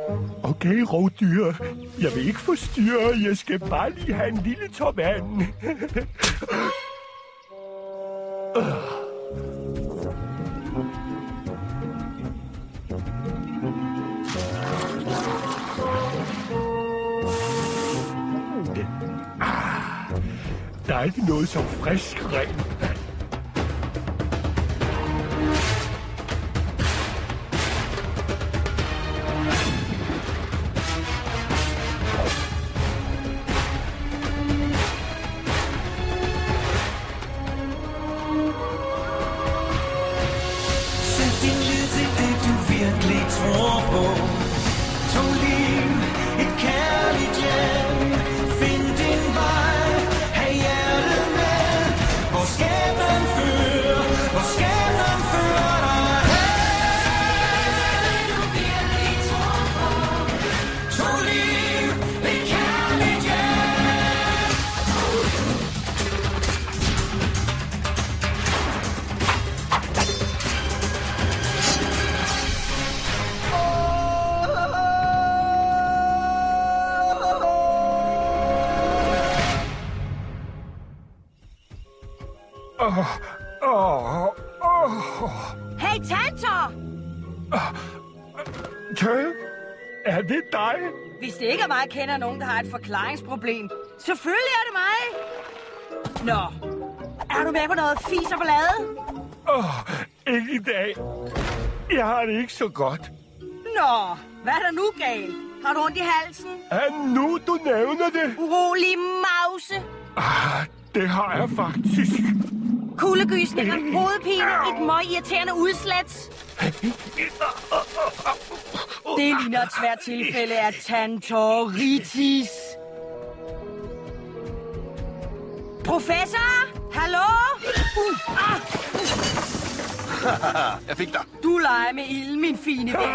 Okay, rovdyr. Jeg vil ikke forstyrre. Jeg skal bare lige have en lille tår vand. Der er ikke noget som frisk rent vand. Hey, Tantor! Tø, er det dig? Hvis det ikke er mig, kender nogen, der har et forklaringsproblem. Selvfølgelig er det mig. Nå, er du med på noget fis og ballade? Ikke i dag. Jeg har det ikke så godt. Nå, hvad er der nu galt? Har du ondt i halsen? Nu du nævner det. Urolig mause? Det har jeg faktisk. Kuldegysninger, hovedpine, et møgirriterende udslæt. Det ligner et svært tilfælde af tantoritis. Professor? Hallo? Jeg fik dig. Du leger med ilden, min fine ven.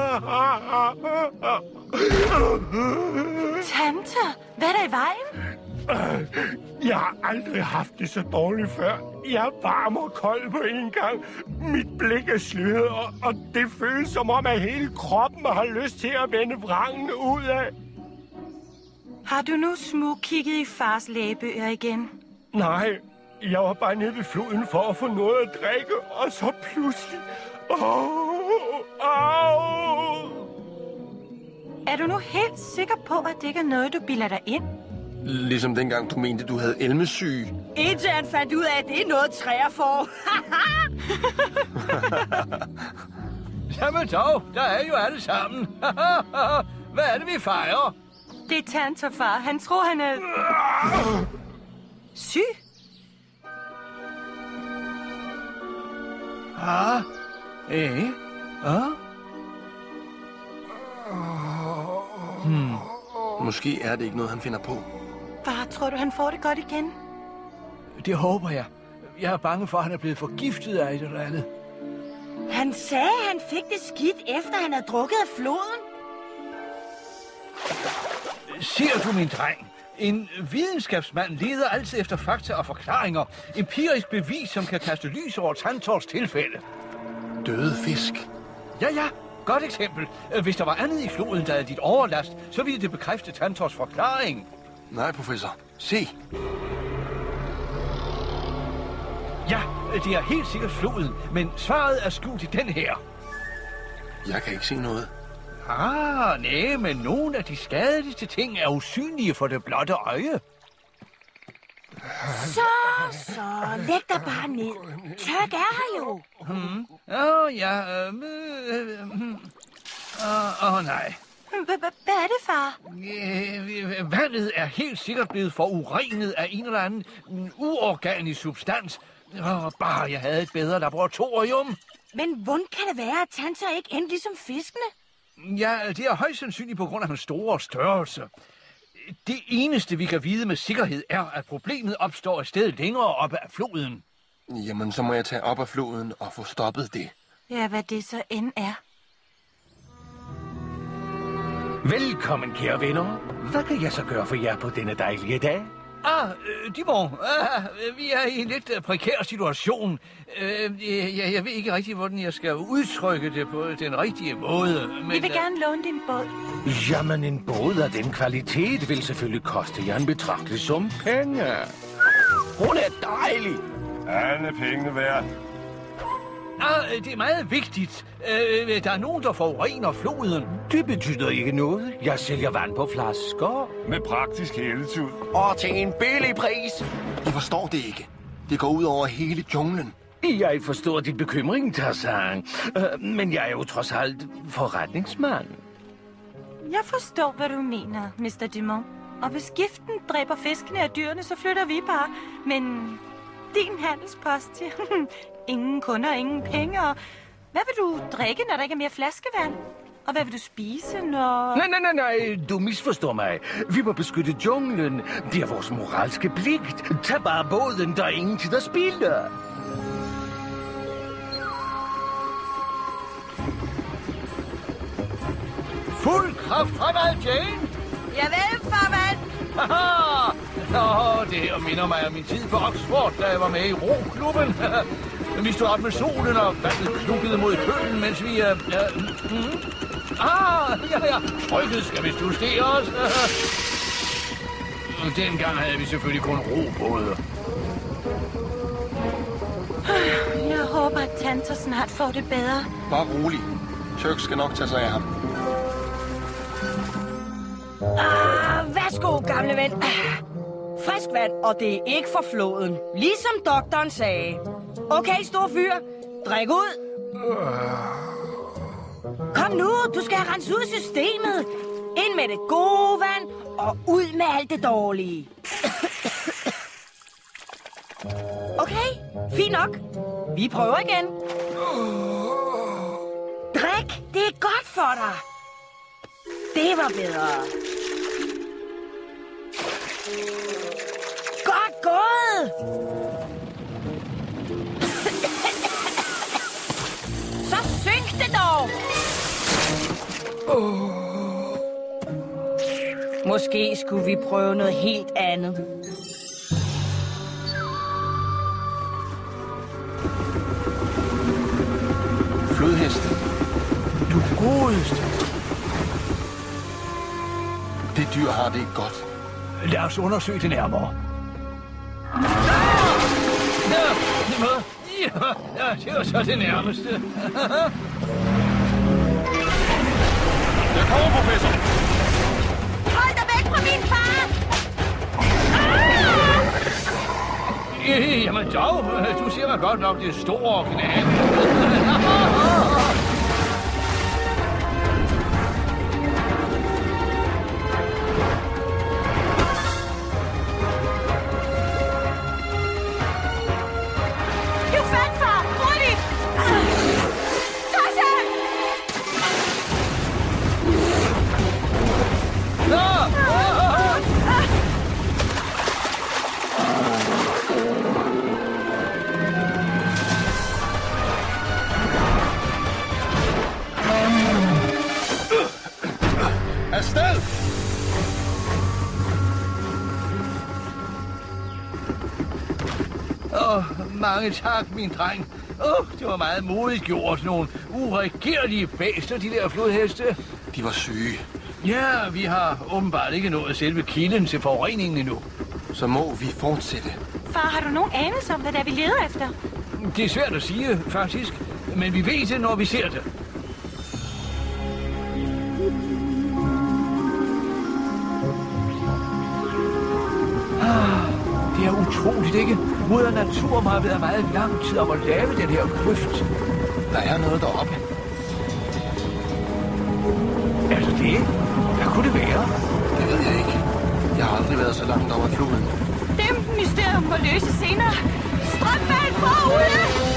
Tante, hvad er der i vejen? Jeg har aldrig haft det så dårligt før. Jeg er varm og kold på en gang. Mit blik er sløret, og det føles som om, at hele kroppen har lyst til at vende vrangen ud af. Har du nu smugkigget i fars lægebøger igen? Nej, jeg var bare nede ved floden for at få noget at drikke, og så pludselig... Er du nu helt sikker på, at det ikke er noget, du bilder dig ind? Ligesom dengang, du mente, du havde elmesyge. Indtil han fandt ud af, at det er noget træer for. Jamen dog, der er jo alle sammen. Hvad er det, vi fejrer? Det er tante og far. Han tror, han er... syg? Måske er det ikke noget, han finder på. Far, tror du, han får det godt igen? Det håber jeg. Jeg er bange for, at han er blevet forgiftet af et eller andet. Han sagde, at han fik det skidt, efter han havde drukket af floden. Ser du, min dreng? En videnskabsmand leder altid efter fakta og forklaringer. Empirisk bevis, som kan kaste lys over Tantors tilfælde. Døde fisk. Ja. Godt eksempel. Hvis der var andet i floden, der havde dit overlast, så ville det bekræfte Tantors forklaring. Nej, professor. Se. Ja, det er helt sikkert floden, men svaret er skjult i den her. Jeg kan ikke se noget. Nej, men nogle af de skadeligste ting er usynlige for det blotte øje. Så, læg dig bare ned. Tørk er her jo. Nej. Hvad er det, far? Vandet er helt sikkert blevet forurenet af en eller anden uorganisk substans. Bare jeg havde et bedre laboratorium. Men hvordan kan det være, at Tantor ikke endte ligesom fiskene? Ja, det er højst sandsynligt på grund af hans store størrelse. Det eneste, vi kan vide med sikkerhed, er, at problemet opstår et sted længere oppe af floden. Jamen, så må jeg tage op af floden og få stoppet det. Ja, hvad det så end er. Velkommen, kære venner. Hvad kan jeg så gøre for jer på denne dejlige dag? Dimon, vi er i en lidt prekær situation. Jeg ved ikke rigtig, hvordan jeg skal udtrykke det på den rigtige måde. Men, Vi vil gerne låne din båd. Jamen, en båd af den kvalitet vil selvfølgelig koste jer en betragtelig sum penge. Hun er dejlig. Alle penge værd. Det er meget vigtigt. Der er nogen, der forurener floden. Det betyder ikke noget. Jeg sælger vand på flasker. Med praktisk heltud. Og til en billig pris. I forstår det ikke. Det går ud over hele junglen. Jeg forstår din bekymring, Tarzan. Men jeg er jo trods alt forretningsmand. Jeg forstår, hvad du mener, Mr. Dumont. Og hvis giften dræber fiskene og dyrene, så flytter vi bare. Men din handelspost, ingen kunder, ingen penge. Og hvad vil du drikke, når der ikke er mere flaskevand? Og hvad vil du spise, når... Nej, du misforstår mig. Vi må beskytte junglen. Det er vores moralske pligt. Tag bare båden, der er ingen tid at spille. Fuld kraft fremad, Jane! Javel, farvand. Haha! Nå, det her minder mig om min tid på Oxford, da jeg var med i roklubben. Vi stod op med solen, og vandet klukkede mod kølen, mens vi... Ja. Trykket skal vist justeres. Dengang havde vi selvfølgelig kun robåde. Jeg håber, at Tanter snart får det bedre. Bare rolig. Turk skal nok tage sig af ham. Værsgo, gamle ven. Frisk vand, og det er ikke for floden. Ligesom doktoren sagde. Okay, stor fyr. Drik ud. Kom nu, du skal have renset ud i systemet. Ind med det gode vand, og ud med alt det dårlige. Okay, fint nok. Vi prøver igen. Drik, det er godt for dig. Det var bedre. Godt gået! Så synk det dog! Måske skulle vi prøve noget helt andet. Flodheste. Du godeste. Det dyr har det ikke godt. Lad os undersøge det nærmere. Ja, det var så det nærmeste. Jeg kommer, professor. Hold dig væk fra min far! Jamen dog, du siger mig godt nok, det er store knæ. Afsted! Mange tak, min dreng. Det var meget modigt gjort. Nogle uregerlige bæster, de der flodheste. De var syge. Ja, vi har åbenbart ikke nået selve kilden til forureningen endnu. Så må vi fortsætte. Far, har du nogen anelse om, hvad det er, vi leder efter? Det er svært at sige, faktisk. Men vi ved det, når vi ser det. Det er utroligt, ikke? Moder Natur må have været meget lang tid om at lave den her kløft. Der er noget deroppe. Er det det? Hvad kunne det være? Det ved jeg ikke. Jeg har aldrig været så langt over floden. Dem mysterium må løse senere. Strømvand forude!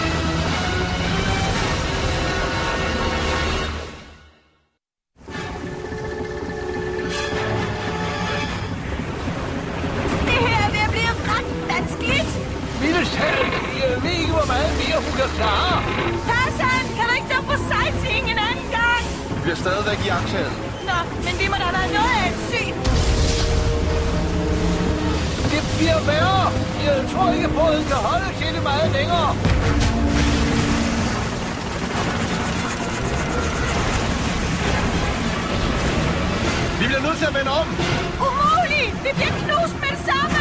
Jeg ved ikke, hvor meget mere hun kan klare. Tarzan, kan du ikke tage på sightseeing en anden gang? Vi bliver stadigvæk iagttaget. Nå, men vi må da have været noget af et syn. Det bliver værre. Jeg tror ikke, båden kan holde til det meget længere. Vi bliver nødt til at vende om. Umuligt! Vi bliver knust med det samme!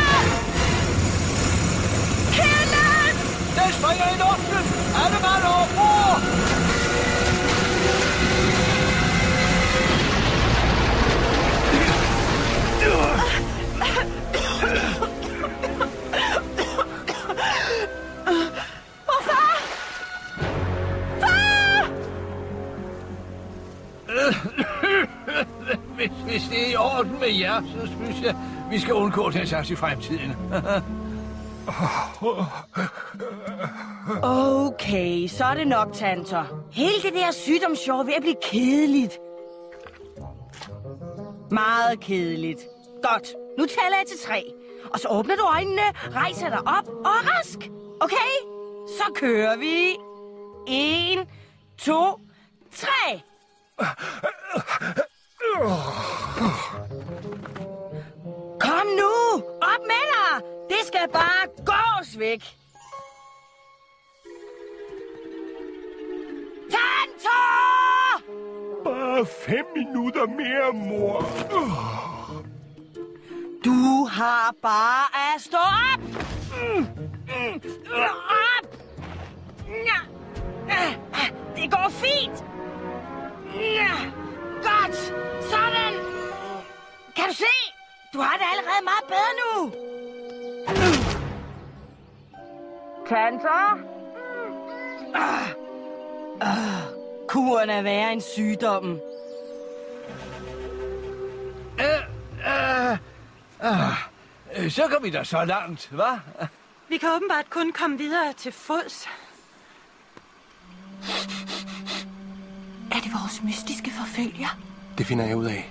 Helen! Den springer i luften! Alle mand overbord! Far! Far! Hvis det er i orden med jer, så synes jeg, vi skal undgå den slags i fremtiden. Okay, så er det nok, tanter. Hele det der sygdomsshow er ved at blive kedeligt. Meget kedeligt. Godt, nu tæller jeg til 3. Og så åbner du øjnene, rejser dig op og er rask. Okay? Så kører vi. 1, 2, 3. Kom nu! Op med dig! Det skal bare gås væk. Tanter! Bare 5 minutter mere, mor. Du har bare at stå op! Op! Det går fint! Godt! Sådan! Kan du se? Du har det allerede meget bedre nu! Tanter? Kuren er værre end sygdommen. Så kom vi da så langt, hva'? Vi kan åbenbart kun komme videre til fods. Er det vores mystiske forfølger? Det finder jeg ud af.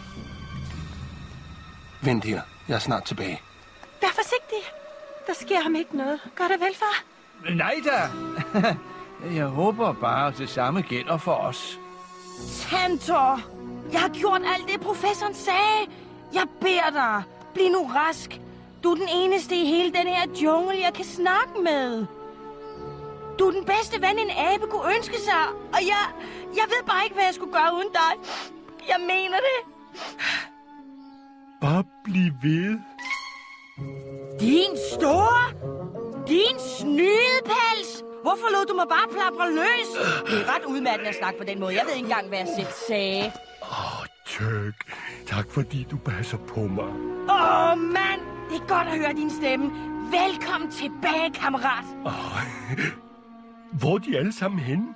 Vent her. Jeg er snart tilbage. Vær forsigtig. Der sker ham ikke noget. Gør det vel, far? Nej da. Jeg håber bare, at det samme gælder for os. Tantor, jeg har gjort alt det, professoren sagde. Jeg beder dig, bliv nu rask. Du er den eneste i hele den her jungle, jeg kan snakke med. Du er den bedste ven, en abe kunne ønske sig. Og jeg ved bare ikke, hvad jeg skulle gøre uden dig. Jeg mener det. Bare bliv ved. Din snydepels. Hvorfor lod du mig bare plapre løs? Det er ret udmattende at snakke på den måde. Jeg ved ikke engang, hvad jeg selv sagde. Chuck, tak fordi du passer på mig. Mand. Det er godt at høre din stemme. Velkommen tilbage, kammerat. Hvor er de alle sammen henne?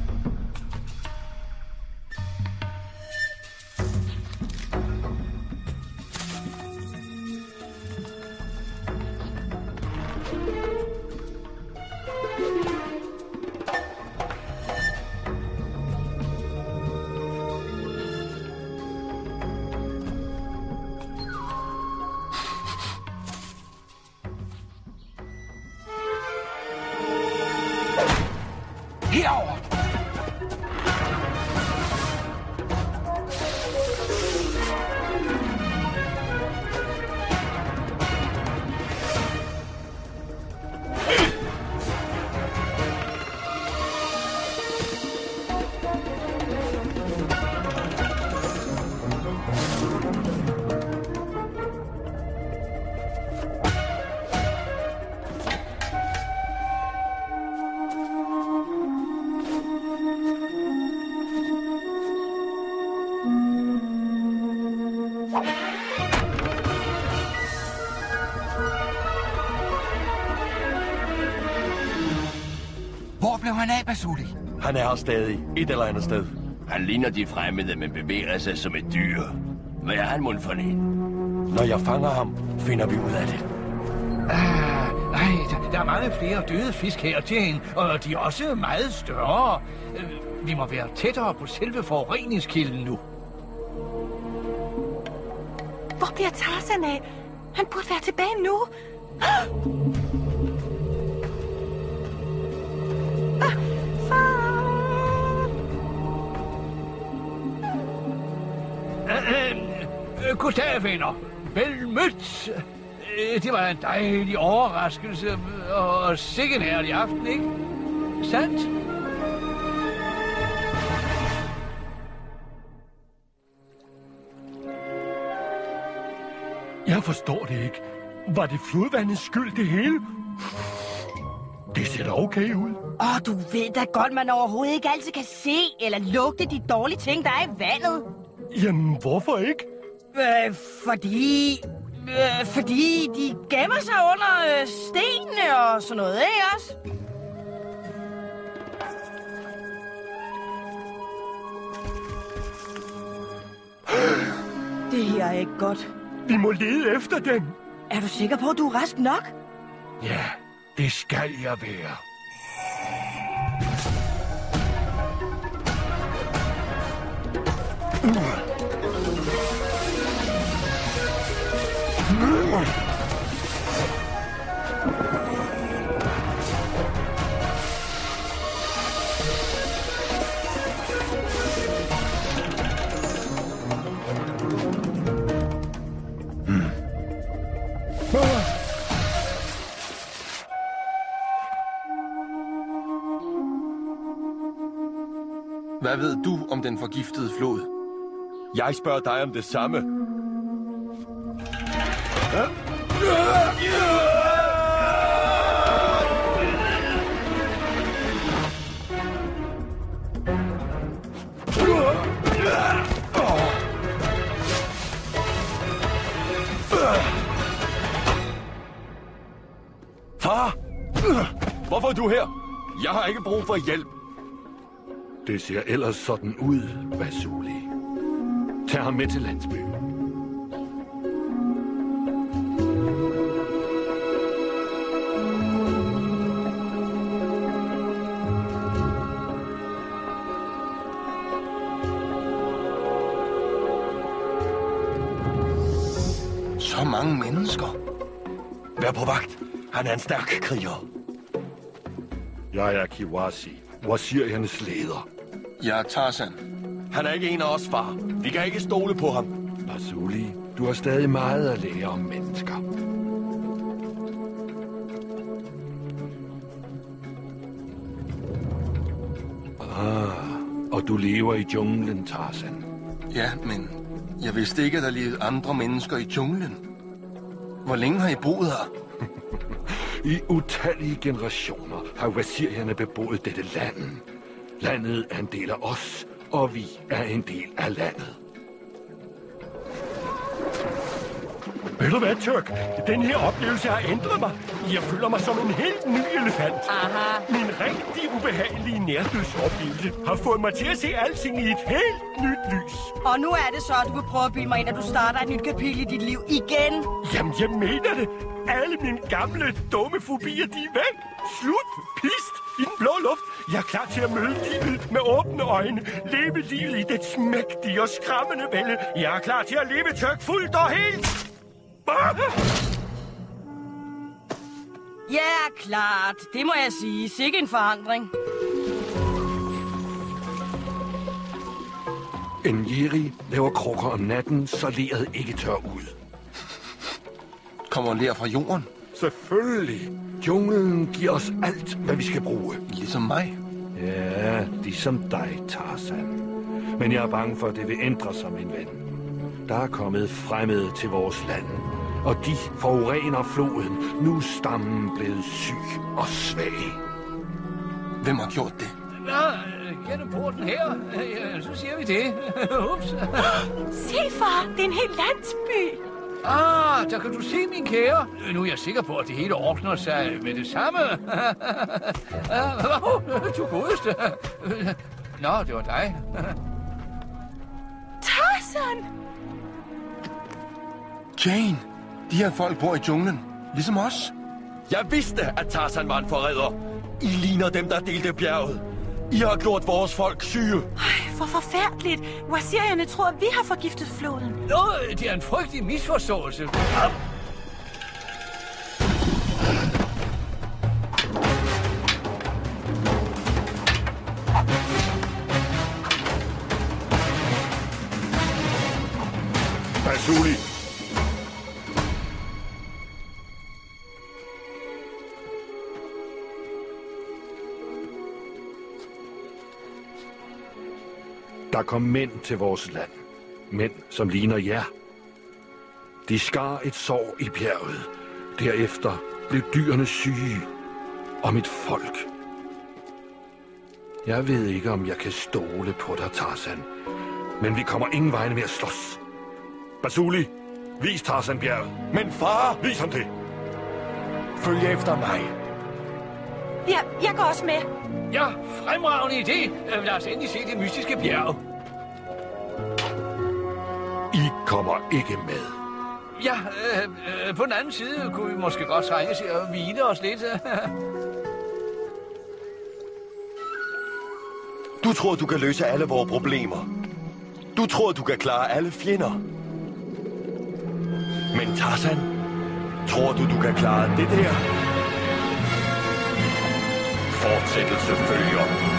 Herover! Hvor blev han af, Basuli? Han er her stadig. Et eller andet sted. Han ligner de fremmede, men bevæger sig som et dyr. Hvad er han mon for en? Når jeg fanger ham, finder vi ud af det. Der er mange flere døde fisk her til hende, og de er også meget større. Vi må være tættere på selve forureningskilden nu. Hvor bliver Tarzan af? Han burde være tilbage nu. Goddag, venner. Vel mødt. Det var en dejlig overraskelse, og sikke en herlig aften, ikke? Sandt? Jeg forstår det ikke. Var det flodvandets skyld, det hele? Det ser da okay ud. Du ved da godt, man overhovedet ikke altid kan se eller lugte de dårlige ting, der er i vandet. Jamen, hvorfor ikke? Fordi de gemmer sig under stenene og sådan noget, ikke også? Det her er ikke godt. Vi må lede efter den. Er du sikker på, at du er rask nok? Ja, det skal jeg være. Hvad ved du om den forgiftede flod? Jeg spørger dig om det samme. Far! Hvorfor er du her? Jeg har ikke brug for hjælp. Det ser ellers sådan ud, Vasuli. Tag ham med til landsbyen. Så mange mennesker. Vær på vagt. Han er en stærk kriger. Jeg er Kiwasi, waziriernes leder. Jeg er Tarzan. Han er ikke en af os, far. Vi kan ikke stole på ham. Vasuli, du har stadig meget at lære om mennesker. Og du lever i junglen, Tarzan. Ja, men jeg vidste ikke, at der levede andre mennesker i junglen. Hvor længe har I boet her? I utallige generationer har wazirierne beboet dette land. Landet er en del af os, og vi er en del af landet. Ved du hvad, Tyrk? Den her oplevelse har ændret mig. Jeg føler mig som en helt ny elefant. Aha. Min rigtig ubehagelige nærdødsoplevelse har fået mig til at se alting i et helt nyt lys. Og nu er det så, at du vil prøve at bilde mig ind, at du starter et nyt kapitel i dit liv igen. Jamen, jeg mener det. Alle mine gamle, dumme fobier, de er væk. Slut. Pist. I den blå luft. Jeg er klar til at møde livet med åbne øjne. Leve livet i det mægtige og skræmmende vælde. Jeg er klar til at leve Tyrk fuldt og helt. Ja, klart. Det må jeg sige. Sikke en forandring. En jeri laver krukker om natten, så leret ikke tør ud. Kommer ler fra jorden? Selvfølgelig. Junglen giver os alt, hvad vi skal bruge. Ligesom mig. Ja, ligesom dig, Tarzan. Men jeg er bange for, at det vil ændre sig, min ven. Der er kommet fremmede til vores land, og de forurener floden. Nu er stammen blevet syg og svag. Hvem har gjort det? Nå, gennem porten her. Ja, så siger vi det. Ups. Se, far, det er en hel landsby. Der kan du se, min kære. Nu er jeg sikker på, at det hele ordner sig med det samme. Du godeste. Nå, det var dig. Tarzan! Jane, de her folk bor i junglen, ligesom os. Jeg vidste, at Tarzan var en forræder. I ligner dem, der delte bjerget. I har gjort vores folk syge. Hvor forfærdeligt. Wazirierne tror, at vi har forgiftet floden. Nå, det er en frygtelig misforståelse. Vasuli. Der kom mænd til vores land. Mænd, som ligner jer. De skar et sår i bjerget. Derefter blev dyrene syge. Og mit folk. Jeg ved ikke, om jeg kan stole på dig, Tarzan. Men vi kommer ingen vegne med at slås. Basuli, vis Tarzan bjerget. Men far! Vis ham det. Følg efter mig. Ja, jeg går også med. Ja, fremragende idé. Lad os endelig se det mystiske bjerg. I kommer ikke med. Ja, på den anden side kunne vi måske godt trænge til at hvile os lidt. Du tror, du kan løse alle vores problemer. Du tror, du kan klare alle fjender. Men Tarzan, tror du kan klare det der? Fortsættelse følger.